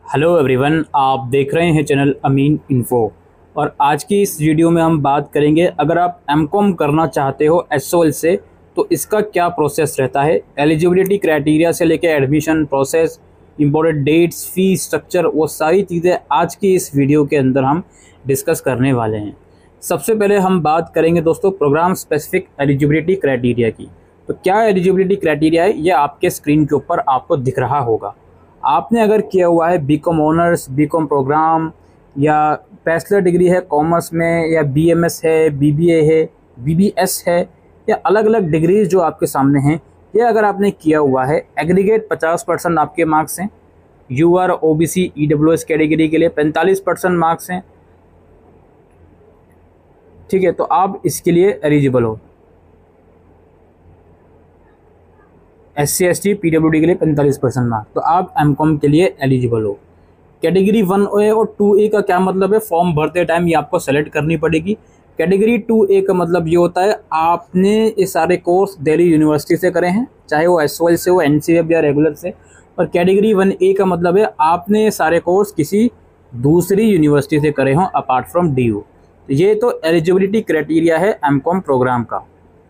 Hello everyone, आप देख रहे हैं चैनल अमीन इन्फो। और आज की इस वीडियो में हम बात करेंगे, अगर आप एमकॉम करना चाहते हो एसओएल से तो इसका क्या प्रोसेस रहता है। एलिजिबिलिटी क्राइटेरिया से लेकर admission process, important dates, fee structure, वो सारी चीज़ें आज की इस वीडियो के अंदर हम डिस्कस करने वाले हैं। सबसे पहले हम बात करेंगे दोस्तों प्रोग्राम स्पेसिफिक एलिजिबिलिटी क्राइटेरिया की। तो क्या एलिजिबिलिटी क्राइटेरिया है, ये आपके स्क्रीन के ऊपर आपको दिख रहा होगा। आपने अगर किया हुआ है बीकॉम ऑनर्स, बीकॉम प्रोग्राम या बैचलर डिग्री है कॉमर्स में, या बीएमएस है, बीबीए है, बीबीएस है, या अलग अलग डिग्रीज जो आपके सामने हैं, ये अगर आपने किया हुआ है, एग्रीगेट 50% आपके मार्क्स हैं। यूआर, ओबीसी, ईडब्ल्यूएस कैटेगरी के लिए 45% मार्क्स हैं, ठीक है, तो आप इसके लिए एलिजिबल हो। SC ST PWD के लिए 45% मार्क, तो आप एमकॉम के लिए एलिजिबल हो। कैटेगरी 1A और 2A का क्या मतलब है, फॉर्म भरते टाइम ये आपको सेलेक्ट करनी पड़ेगी। कैटेगरी 2A का मतलब ये होता है आपने ये सारे कोर्स दिल्ली यूनिवर्सिटी से करे हैं, चाहे वो एसओएल से हो, NCF या रेगुलर से। और कैटेगरी 1A का मतलब है आपने ये सारे कोर्स किसी दूसरी यूनिवर्सिटी से करे हों अपार्ट फ्रॉम DU। ये तो एलिजिबिलिटी क्राइटेरिया है एमकॉम प्रोग्राम का।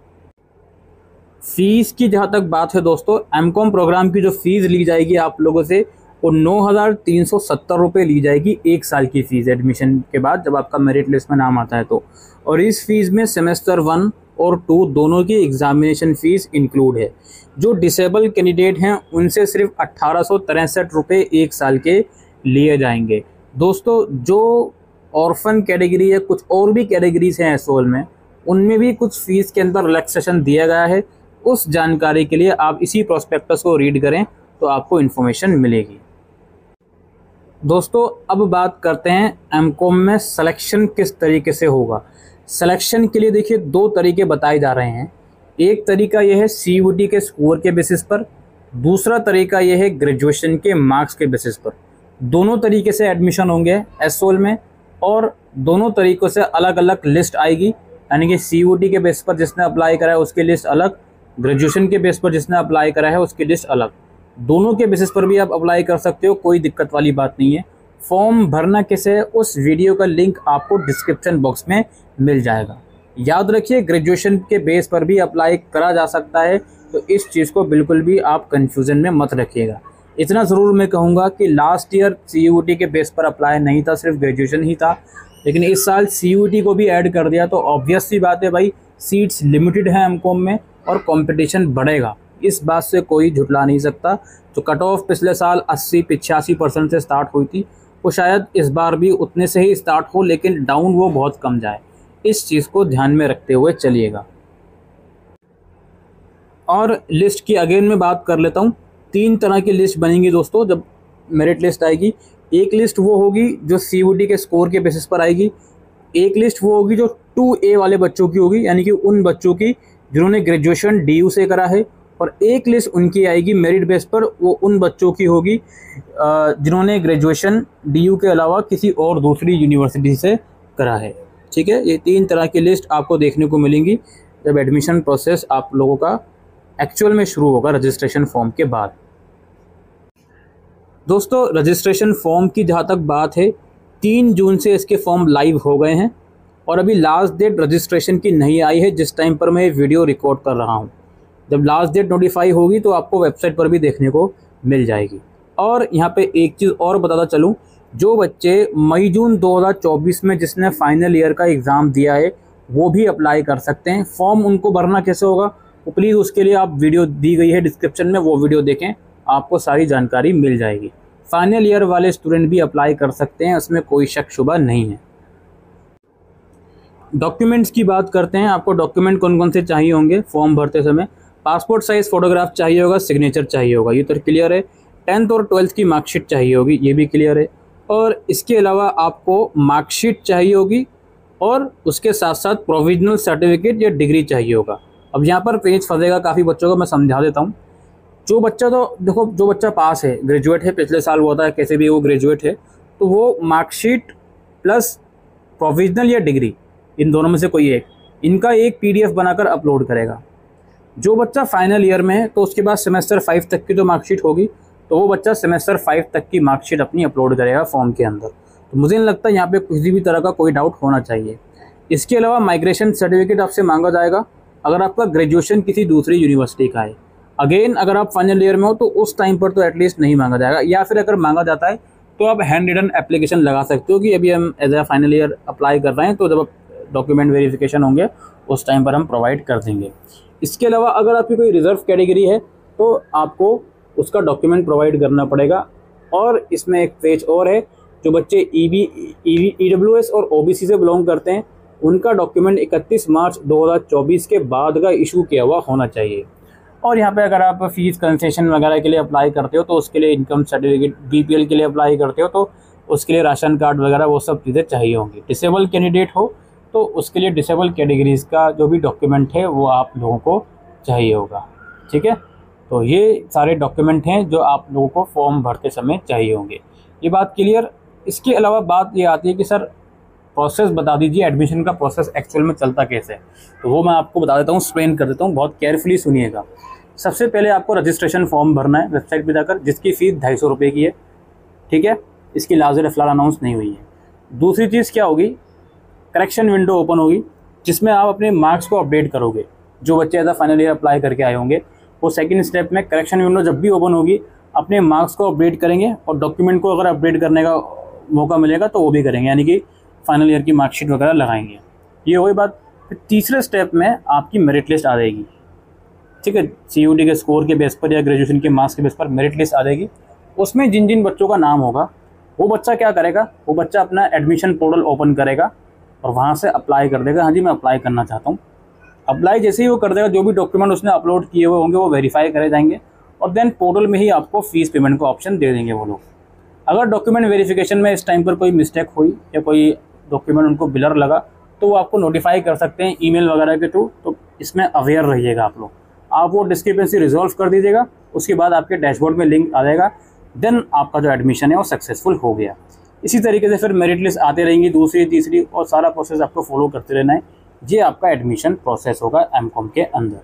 फीस की जहाँ तक बात है दोस्तों, एमकॉम प्रोग्राम की जो फीस ली जाएगी आप लोगों से वो 9,370 रुपये ली जाएगी, एक साल की फ़ीस एडमिशन के बाद जब आपका मेरिट लिस्ट में नाम आता है तो। और इस फीस में सेमेस्टर 1 और 2 दोनों की एग्जामिनेशन फ़ीस इंक्लूड है। जो डिसेबल कैंडिडेट हैं उनसे सिर्फ 1863 रुपये एक साल के लिए जाएंगे। दोस्तों जो ऑर्फन कैटेगरी है, कुछ और भी कैटेगरीज हैं एसओएल में, उनमें भी कुछ फीस के अंदर रिलैक्सेशन दिया गया है। उस जानकारी के लिए आप इसी प्रोस्पेक्टस को रीड करें तो आपको इन्फॉर्मेशन मिलेगी। दोस्तों अब बात करते हैं एमकॉम में सिलेक्शन किस तरीके से होगा। सिलेक्शन के लिए देखिए दो तरीके बताए जा रहे हैं। एक तरीका यह है CUET के स्कोर के बेसिस पर, दूसरा तरीका यह है ग्रेजुएशन के मार्क्स के बेसिस पर। दोनों तरीके से एडमिशन होंगे एसओएल में और दोनों तरीक़ों से अलग अलग लिस्ट आएगी। यानी कि CUET के बेस पर जिसने अप्लाई करा है उसकी लिस्ट अलग, ग्रेजुएशन के बेस पर जिसने अप्लाई करा है उसकी लिस्ट अलग। दोनों के बेसिस पर भी आप अप्लाई कर सकते हो, कोई दिक्कत वाली बात नहीं है। फॉर्म भरना कैसे है उस वीडियो का लिंक आपको डिस्क्रिप्शन बॉक्स में मिल जाएगा। याद रखिए ग्रेजुएशन के बेस पर भी अप्लाई करा जा सकता है, तो इस चीज़ को बिल्कुल भी आप कन्फ्यूज़न में मत रखिएगा। इतना ज़रूर मैं कहूँगा कि लास्ट ईयर CUET के बेस पर अप्लाई नहीं था, सिर्फ ग्रेजुएशन ही था, लेकिन इस साल CUET को भी ऐड कर दिया, तो ऑब्वियस सी बात है भाई, सीट्स लिमिटेड है एमकॉम में और कंपटीशन बढ़ेगा, इस बात से कोई झुटला नहीं सकता। तो कट ऑफ पिछले साल 80-85% से स्टार्ट हुई थी, वो शायद इस बार भी उतने से ही स्टार्ट हो, लेकिन डाउन वो बहुत कम जाए, इस चीज़ को ध्यान में रखते हुए चलिएगा। और लिस्ट की अगेन मैं बात कर लेता हूँ। 3 तरह की लिस्ट बनेंगी दोस्तों जब मेरिट लिस्ट आएगी। एक लिस्ट वो होगी जो CUET के स्कोर के बेसिस पर आएगी, एक लिस्ट वो होगी जो 2A वाले बच्चों की होगी, यानी कि उन बच्चों की जिन्होंने ग्रेजुएशन DU से करा है, और एक लिस्ट उनकी आएगी मेरिट बेस पर, वो उन बच्चों की होगी जिन्होंने ग्रेजुएशन DU के अलावा किसी और दूसरी यूनिवर्सिटी से करा है। ठीक है, ये 3 तरह की लिस्ट आपको देखने को मिलेंगी जब एडमिशन प्रोसेस आप लोगों का एक्चुअल में शुरू होगा रजिस्ट्रेशन फॉर्म के बाद। दोस्तों रजिस्ट्रेशन फॉर्म की जहाँ तक बात है, 3 जून से इसके फॉर्म लाइव हो गए हैं और अभी लास्ट डेट रजिस्ट्रेशन की नहीं आई है जिस टाइम पर मैं ये वीडियो रिकॉर्ड कर रहा हूँ। जब लास्ट डेट नोटिफाई होगी तो आपको वेबसाइट पर भी देखने को मिल जाएगी। और यहाँ पे एक चीज़ और बताता चलूँ, जो बच्चे मई-जून 2024 में जिसने फाइनल ईयर का एग्ज़ाम दिया है वो भी अप्लाई कर सकते हैं। फॉर्म उनको भरना कैसे होगा, तो प्लीज़ उसके लिए आप वीडियो दी गई है डिस्क्रिप्शन में, वो वीडियो देखें, आपको सारी जानकारी मिल जाएगी। फाइनल ईयर वाले स्टूडेंट भी अप्लाई कर सकते हैं, उसमें कोई शक शुबा नहीं है। डॉक्यूमेंट्स की बात करते हैं। आपको डॉक्यूमेंट कौन कौन से चाहिए होंगे फॉर्म भरते समय। पासपोर्ट साइज़ फ़ोटोग्राफ चाहिए होगा, सिग्नेचर चाहिए होगा, ये तो क्लियर है। 10th और 12th की मार्कशीट चाहिए होगी, ये भी क्लियर है। और इसके अलावा आपको मार्कशीट चाहिए होगी और उसके साथ साथ प्रोविजनल सर्टिफिकेट या डिग्री चाहिए होगा। अब यहाँ पर पेज फंसेगा काफ़ी बच्चों को, मैं समझा देता हूँ। जो बच्चा, तो देखो जो बच्चा पास है, ग्रेजुएट है, पिछले साल हुआ था, कैसे भी वो ग्रेजुएट है, तो वो मार्कशीट प्लस प्रोविजनल या डिग्री, इन दोनों में से कोई एक, इनका एक PDF बनाकर अपलोड करेगा। जो बच्चा फाइनल ईयर में है तो उसके बाद सेमेस्टर 5 तक की जो मार्कशीट होगी तो वो बच्चा सेमेस्टर 5 तक की मार्कशीट अपनी अपलोड करेगा फॉर्म के अंदर। तो मुझे नहीं लगता यहाँ पे किसी भी तरह का कोई डाउट होना चाहिए। इसके अलावा माइग्रेशन सर्टिफिकेट आपसे मांगा जाएगा अगर आपका ग्रेजुएशन किसी दूसरी यूनिवर्सिटी का है। अगेन अगर आप फाइनल ईयर में हो तो उस टाइम पर तो एटलीस्ट नहीं मांगा जाएगा, या फिर अगर मांगा जाता है तो आप हैंड रिटन एप्लीकेशन लगा सकते हो कि अभी हम as a final year apply कर रहे हैं, तो जब डॉक्यूमेंट वेरिफिकेशन होंगे उस टाइम पर हम प्रोवाइड कर देंगे। इसके अलावा अगर आपकी कोई रिजर्व कैटेगरी है तो आपको उसका डॉक्यूमेंट प्रोवाइड करना पड़ेगा। और इसमें एक पेज और है, जो बच्चे EWS और OBC से बिलोंग करते हैं उनका डॉक्यूमेंट 31 मार्च 2024 के बाद का इशू किया हुआ होना चाहिए। और यहाँ पे अगर आप फीस कंसेशन वगैरह के लिए अप्लाई करते हो तो उसके लिए इनकम सर्टिफिकेट, BPL के लिए अप्लाई करते हो तो उसके लिए राशन कार्ड वगैरह वो सब चीज़ें चाहिए होंगी। डिसेबल कैंडिडेट हो तो उसके लिए डिसेबल कैटेगरीज़ का जो भी डॉक्यूमेंट है वो आप लोगों को चाहिए होगा। ठीक है, तो ये सारे डॉक्यूमेंट हैं जो आप लोगों को फॉर्म भरते समय चाहिए होंगे। ये बात क्लियर। इसके अलावा बात ये आती है कि सर प्रोसेस बता दीजिए, एडमिशन का प्रोसेस एक्चुअल में चलता कैसे है, तो वो मैं आपको बता देता हूँ, एक्सप्लेन कर देता हूँ, बहुत केयरफुली सुनिएगा। सबसे पहले आपको रजिस्ट्रेशन फॉर्म भरना है वेबसाइट पे जाकर, जिसकी फ़ीस 250 रुपये की है। ठीक है, इसकी लाजर फिलहाल अनाउंस नहीं हुई है। दूसरी चीज़ क्या होगी, करेक्शन विंडो ओपन होगी जिसमें आप अपने मार्क्स को अपडेट करोगे। जो बच्चे एज फाइनल ईयर अप्लाई करके आए होंगे वो सेकंड स्टेप में करेक्शन विंडो जब भी ओपन होगी अपने मार्क्स को अपडेट करेंगे, और डॉक्यूमेंट को अगर अपडेट करने का मौका मिलेगा तो वो भी करेंगे, यानी कि फाइनल ईयर की मार्कशीट वगैरह लगाएंगे। ये वही बात। फिर तीसरे स्टेप में आपकी मेरिट लिस्ट आ जाएगी। ठीक है, CUET के स्कोर के बेस पर या ग्रेजुएशन के मार्क्स के बेस पर मेरिट लिस्ट आ जाएगी। उसमें जिन जिन बच्चों का नाम होगा वो बच्चा क्या करेगा, वो बच्चा अपना एडमिशन पोर्टल ओपन करेगा और वहाँ से अप्लाई कर देगा। हाँ जी, मैं अप्लाई करना चाहता हूँ। अप्लाई जैसे ही वो कर देगा, जो भी डॉक्यूमेंट उसने अपलोड किए हुए होंगे वो वेरीफाई करे जाएंगे, और देन पोर्टल में ही आपको फीस पेमेंट का ऑप्शन दे देंगे वो लोग। अगर डॉक्यूमेंट वेरिफिकेशन में इस टाइम पर कोई मिस्टेक हुई या कोई डॉक्यूमेंट उनको ब्लर लगा तो वो आपको नोटिफाई कर सकते हैं ईमेल वगैरह के थ्रू। तो इसमें अवेयर रहिएगा आप लोग। आप वो डिस्क्रिपेंसी रिजॉल्व कर दीजिएगा, उसके बाद आपके डैशबोर्ड में लिंक आ जाएगा, देन आपका जो एडमिशन है वो सक्सेसफुल हो गया। इसी तरीके से फिर मेरिट लिस्ट आते रहेंगी, दूसरी तीसरी, और सारा प्रोसेस आपको फॉलो करते रहना है। ये आपका एडमिशन प्रोसेस होगा MCOM के अंदर।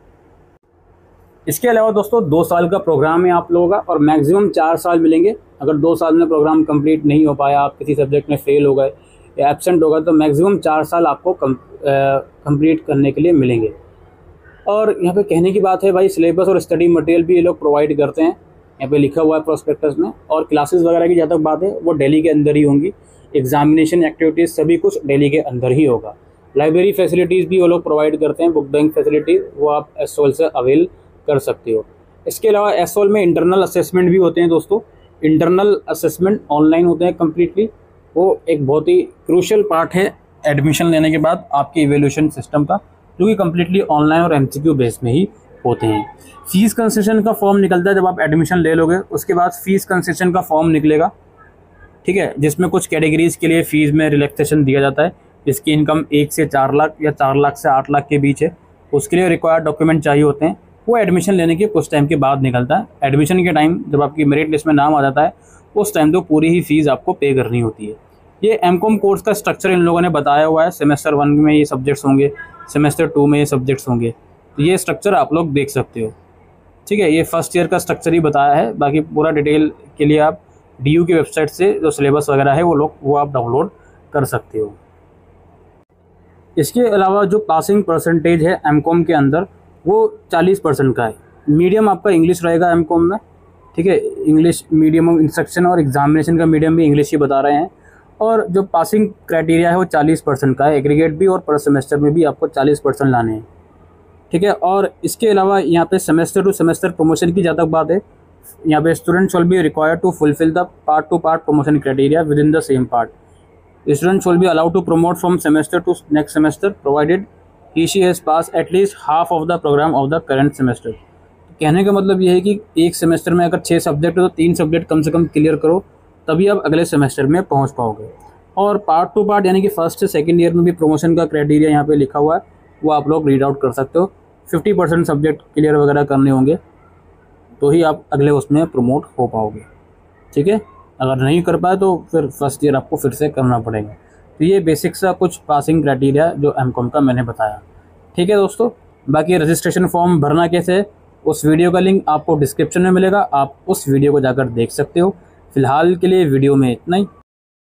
इसके अलावा दोस्तों 2 साल का प्रोग्राम है आप लोगों का, और मैक्सिमम 4 साल मिलेंगे। अगर 2 साल में प्रोग्राम कंप्लीट नहीं हो पाया, आप किसी सब्जेक्ट में फेल हो गए या एब्सेंट हो गए, तो मैक्सिमम 4 साल आपको कंप्लीट करने के लिए मिलेंगे। और यहाँ पे कहने की बात है भाई, सिलेबस और स्टडी मटेरियल भी ये लोग प्रोवाइड करते हैं, यहाँ पे लिखा हुआ है प्रोस्पेक्टस में। और क्लासेस वगैरह की जहाँ तक बात है वो दिल्ली के अंदर ही होंगी। एग्जामिनेशन एक्टिविटीज़ सभी कुछ दिल्ली के अंदर ही होगा। लाइब्रेरी फैसिलिटीज़ भी वो लोग प्रोवाइड करते हैं, बुक बैंक फैसिलिटीज़, वो आप SOL से अवेल कर सकते हो। इसके अलावा SOL में इंटरनल असेसमेंट भी होते हैं दोस्तों। इंटरनल असेसमेंट ऑनलाइन होते हैं कम्प्लीटली। वो एक बहुत ही क्रूशियल पार्ट है एडमिशन लेने के बाद आपके इवेल्यूशन सिस्टम का, जो कि कम्प्लीटली ऑनलाइन और MCQ बेस में ही होते हैं। फीस कंसेशन का फॉर्म निकलता है जब आप एडमिशन ले लोगे, उसके बाद फीस कंसेशन का फॉर्म निकलेगा। ठीक है, जिसमें कुछ कैटेगरीज़ के लिए फ़ीस में रिलैक्सेशन दिया जाता है, जिसकी इनकम 1 से 4 लाख या 4 लाख से 8 लाख के बीच है। उसके लिए रिक्वायर्ड डॉक्यूमेंट चाहिए होते हैं, वो एडमिशन लेने के कुछ टाइम के बाद निकलता है। एडमिशन के टाइम जब आपकी मेरिट लिस्ट में नाम आ जाता है उस टाइम तो पूरी ही फीस आपको पे करनी होती है। ये MCOM कोर्स का स्ट्रक्चर इन लोगों ने बताया हुआ है। सेमेस्टर 1 में ये सब्जेक्ट्स होंगे, सेमेस्टर 2 में ये सब्जेक्ट्स होंगे, तो ये स्ट्रक्चर आप लोग देख सकते हो। ठीक है, ये फर्स्ट ईयर का स्ट्रक्चर ही बताया है, बाकी पूरा डिटेल के लिए आप DU की वेबसाइट से जो सिलेबस वगैरह है वो आप डाउनलोड कर सकते हो। इसके अलावा जो पासिंग परसेंटेज है MCOM के अंदर वो 40% का है। मीडियम आपका इंग्लिश रहेगा MCOM में। ठीक है, इंग्लिश मीडियम ऑफ इंस्ट्रक्शन और एग्जामिनेशन का मीडियम भी इंग्लिश ही बता रहे हैं। और जो पासिंग क्राइटेरिया है वो 40% का है। एग्रीगेट भी और पर सेमेस्टर में भी आपको 40% लाने हैं। ठीक है, और इसके अलावा यहाँ पे सेमेस्टर टू सेमेस्टर प्रमोशन की जहाँ तक बात है, यहाँ पे student shall be required to fulfil the part two part promotion criteria within the same part. Student shall be allowed to promote from semester to next semester provided he she has passed at least half of the program of the current semester। कहने का मतलब ये है कि एक semester में अगर 6 subject हो तो 3 सब्जेक्ट कम से कम क्लियर करो, तभी आप अगले सेमेस्टर में पहुंच पाओगे। और पार्ट टू पार्ट यानी कि फर्स्ट से सेकंड ईयर में भी प्रमोशन का क्राइटेरिया यहाँ पे लिखा हुआ है, वो आप लोग रीड आउट कर सकते हो। 50% सब्जेक्ट क्लियर वगैरह करने होंगे तो ही आप अगले उसमें प्रमोट हो पाओगे। ठीक है, अगर नहीं कर पाए तो फिर फर्स्ट ईयर आपको फिर से करना पड़ेगा। तो ये बेसिक सा कुछ पासिंग क्राइटेरिया जो MCOM का मैंने बताया। ठीक है दोस्तों, बाकी रजिस्ट्रेशन फॉर्म भरना कैसे है उस वीडियो का लिंक आपको डिस्क्रिप्शन में मिलेगा, आप उस वीडियो को जाकर देख सकते हो। फिलहाल के लिए वीडियो में इतना ही।